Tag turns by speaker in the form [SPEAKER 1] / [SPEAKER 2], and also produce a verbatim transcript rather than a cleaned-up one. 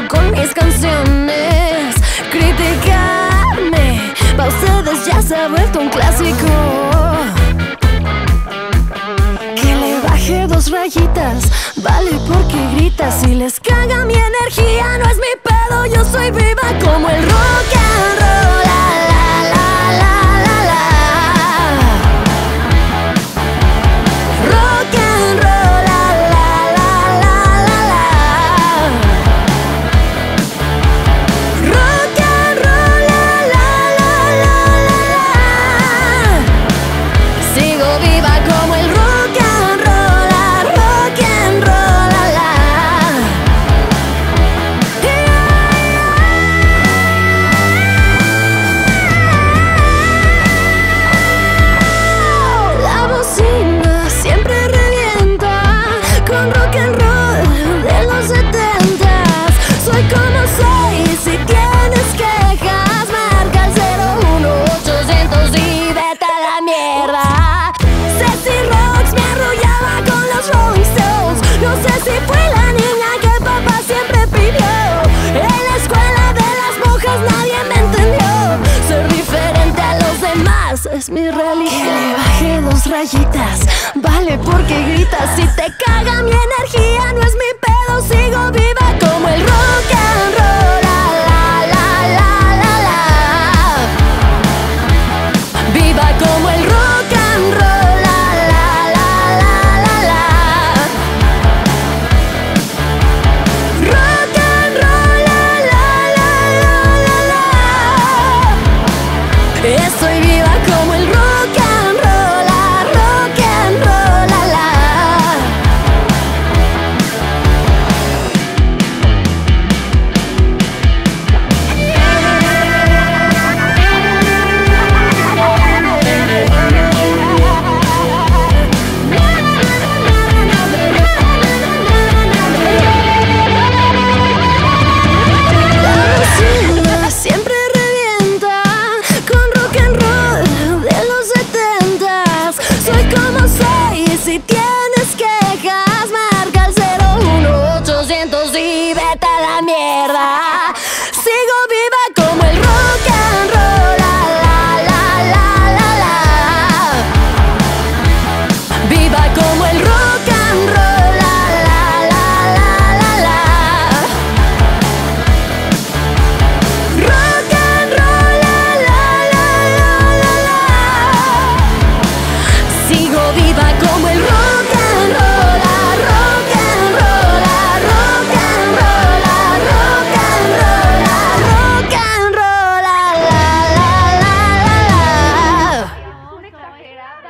[SPEAKER 1] con mis canciones. Criticarme pa' ustedes ya se ha vuelto un clásico. Que le baje dos rayitas, vale porque gritas. Si les caga mi energía no es mi pedo, yo soy viva como el rock and roll. La, la, la, la, la, la. Rock and roll, la, la, la, la, la, la. Rock and roll, la, la, la, la, la, la. Sigo viva como el rock and roll, la, rock and roll, la, la. La bocina siempre revienta con rock and roll de los setentas. Soy como soy, si tienes quejas marca el cero uno ochocientos y vete a la mierda. Ceci Rocks me arrullaba con los Rolling Stones. No sé si fue la niña que el papá siempre pidió. En la escuela de las monjas nadie me entendió. Ser diferente a los demás es mi religión. Que le baje dos rayitas, vale porque gritas. Si te caga mi energía no es mi pedo, sigo viva como el rock and roll. La, la, la, la, la, la. Viva como el rock and roll. La, la, la, la, la, la. Rock and roll. La, la, la, la, la, la. Estoy